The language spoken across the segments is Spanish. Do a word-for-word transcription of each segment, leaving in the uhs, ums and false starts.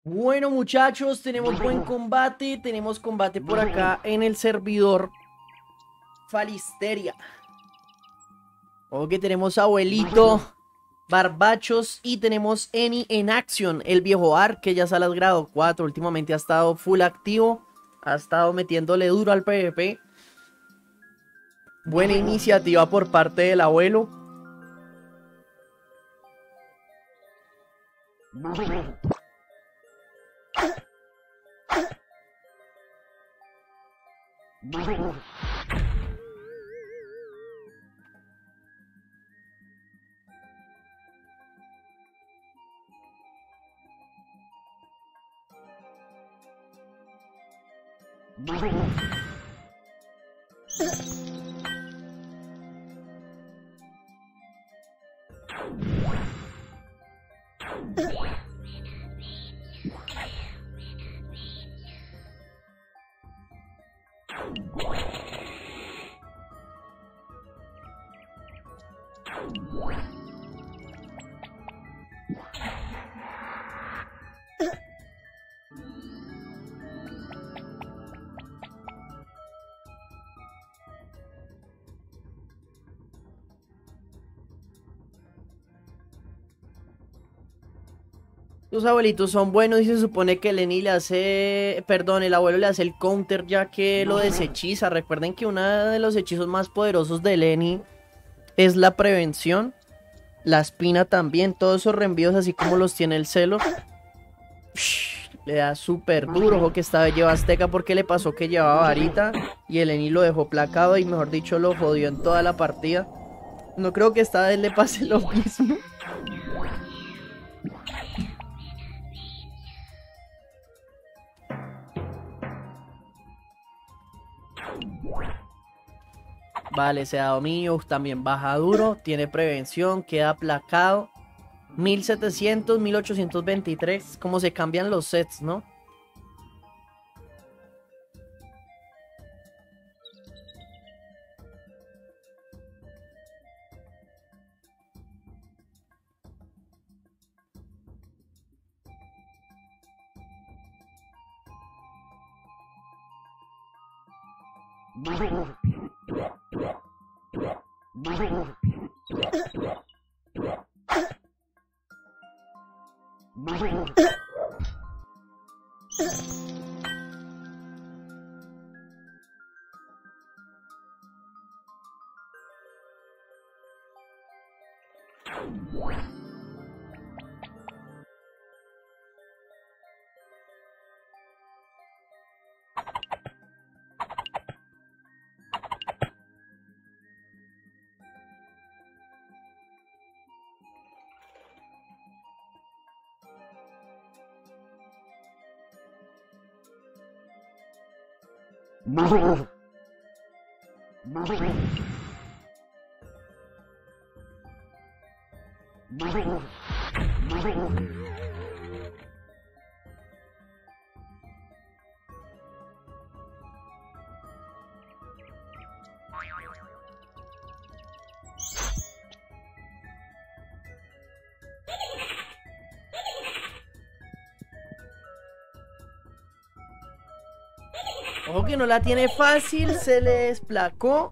Bueno, muchachos, tenemos buen combate. Tenemos combate por acá en el servidor Falisteria. Ok, tenemos Abuelito, Barbachos y tenemos Eni en acción. El viejo Ark, que ya sale al grado cuatro. Últimamente ha estado full activo. Ha estado metiéndole duro al PvP. Buena iniciativa por parte del abuelo. Los abuelitos son buenos y se supone que Lenny le hace, perdón, el abuelo le hace el counter ya que lo deshechiza. Recuerden que uno de los hechizos más poderosos de Lenny es la prevención. La espina también, todos esos reenvíos así como los tiene el celo. Le da súper duro. Ojo que esta vez lleva Azteca porque le pasó que llevaba varita y el Lenny lo dejó placado y mejor dicho lo jodió en toda la partida. No creo que esta vez le pase lo mismo. Vale, ese dado mío también baja duro, tiene prevención, queda aplacado. mil setecientos, mil ochocientos veintitrés, como se cambian los sets, ¿no? Ojo que no la tiene fácil, se le desplacó.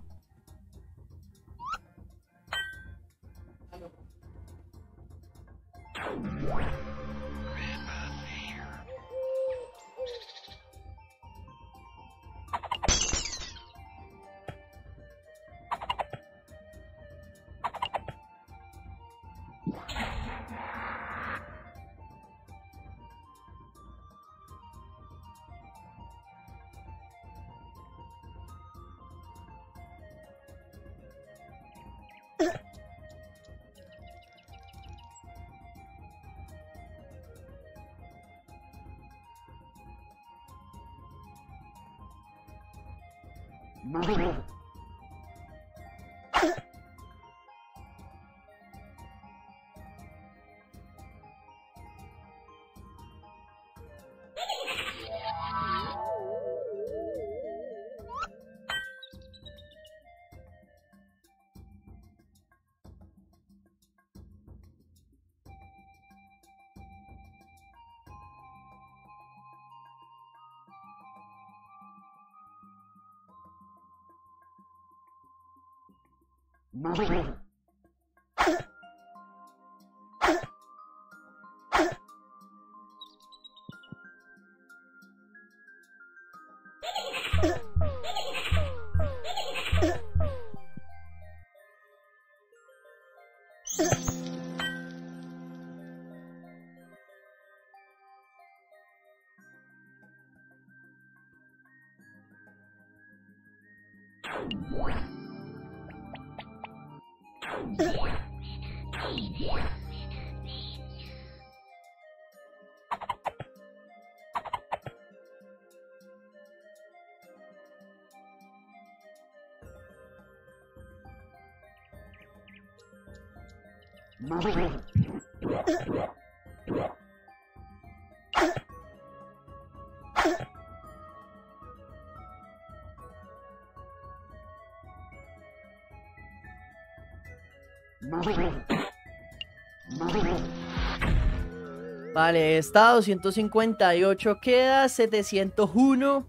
Vale, está doscientos cincuenta y ocho, queda setecientos uno.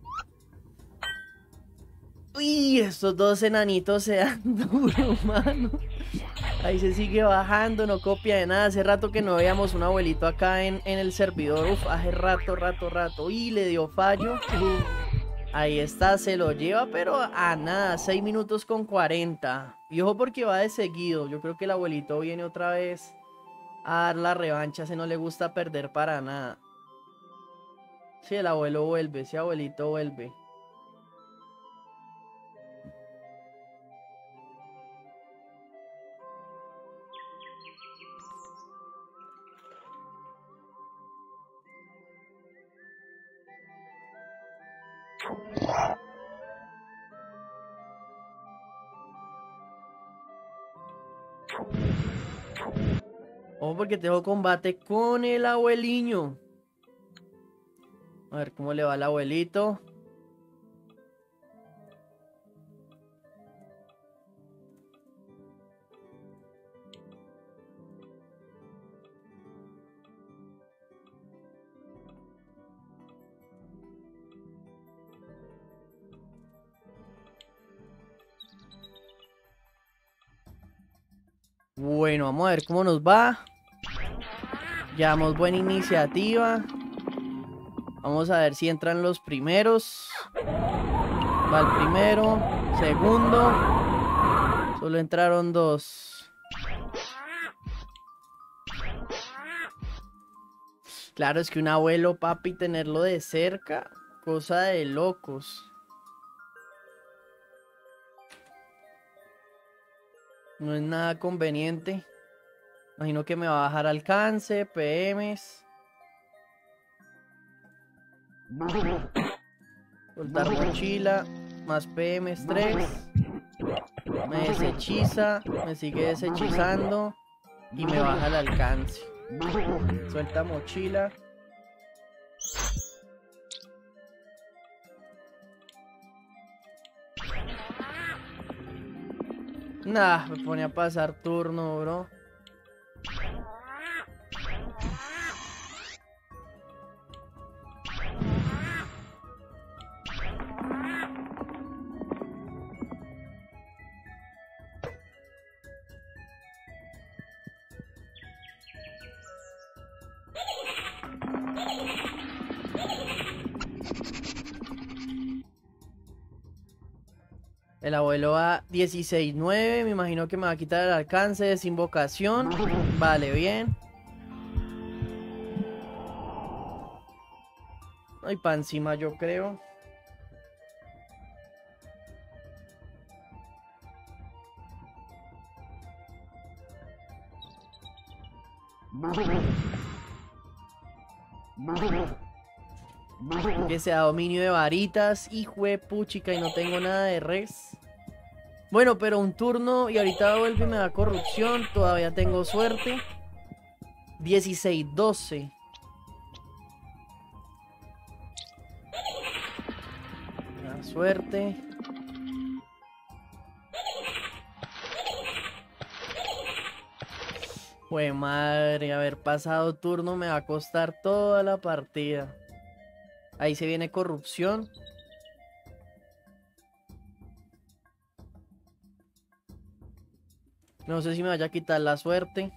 Uy, estos dos enanitos se dan duro, mano. Ahí se sigue bajando, no copia de nada. Hace rato que no veíamos un abuelito acá en, en el servidor. Uf, hace rato, rato, rato. Uy, le dio fallo. Uf. Ahí está, se lo lleva, pero a nada. seis minutos con cuarenta. Y ojo porque va de seguido. Yo creo que el abuelito viene otra vez a dar la revancha. Se no le gusta perder para nada. Sí, el abuelo vuelve, ese abuelito vuelve. Ojo porque tengo combate con el abueliño. A ver cómo le va al abuelito. Bueno, vamos a ver cómo nos va. Llevamos buena iniciativa. Vamos a ver si entran los primeros. Va el primero. Segundo. Solo entraron dos. Claro, es que un abuelo, papi, tenerlo de cerca, cosa de locos. No es nada conveniente. Imagino que me va a bajar alcance, P Ms. Soltar mochila. Más P Ms tres. Me desechiza. Me sigue desechizando. Y me baja el alcance. Suelta mochila. Nah, me pone a pasar turno, bro. El abuelo va dieciséis nueve. Me imagino que me va a quitar el alcance de desinvocación. Vale, bien. Ay, pa' encima yo creo. Que sea dominio de varitas. Hijo de puchica, y no tengo nada de res. Bueno, pero un turno y ahorita vuelve y me da corrupción. Todavía tengo suerte. dieciséis doce. Me da suerte. Jue madre, haber pasado turno me va a costar toda la partida. Ahí se viene corrupción. No sé si me vaya a quitar la suerte.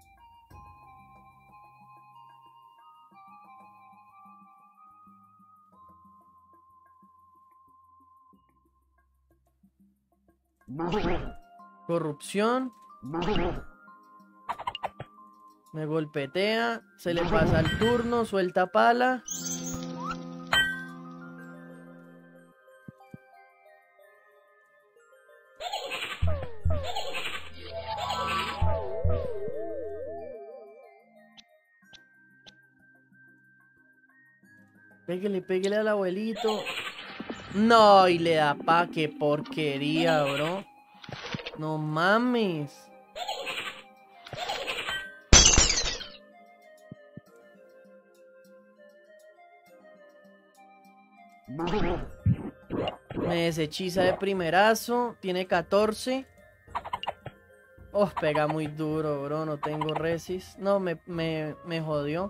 Corrupción. Me golpetea. Se le pasa el turno. Suelta pala. Pégale, pégale al abuelito. No, y le da pa' qué porquería, bro. No mames. Me deshechiza de primerazo. Tiene catorce. Oh, pega muy duro, bro. No tengo resist. No, me, me, me jodió.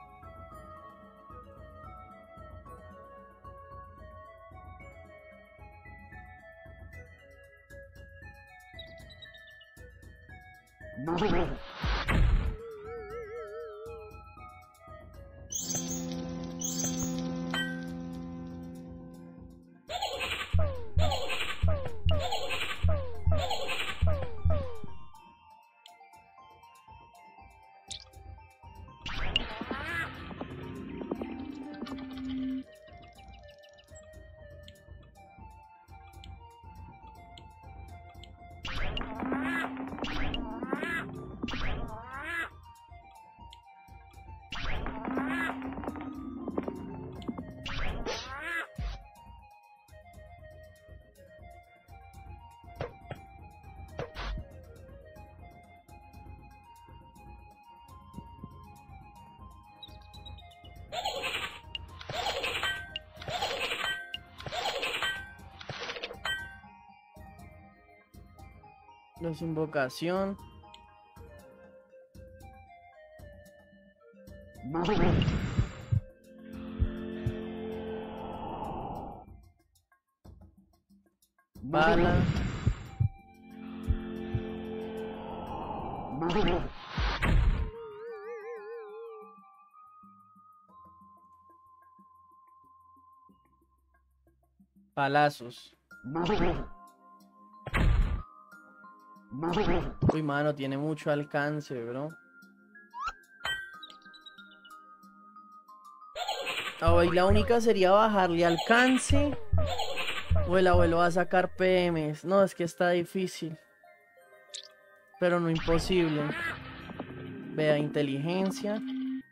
Los invocación. Bala. Palazos. Uy, mano, tiene mucho alcance, bro. Ah, y la única sería bajarle alcance. O el abuelo va a sacar P Ms. No, es que está difícil. Pero no imposible. Vea, inteligencia.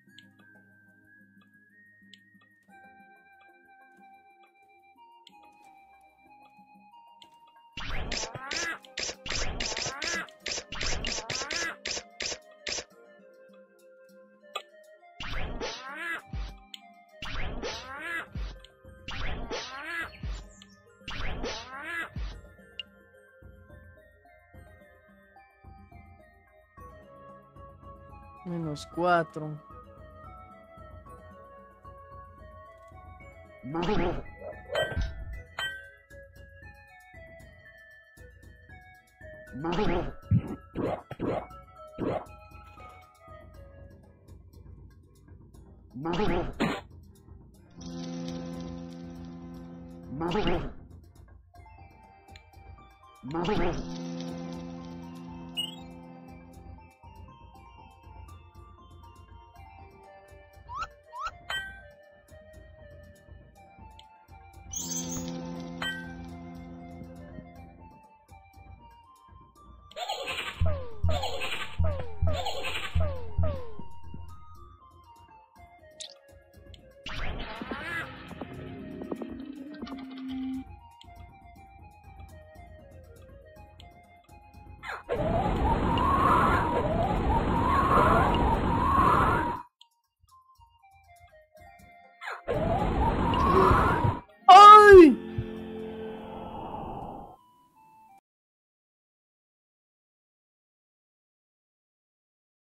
Menos cuatro.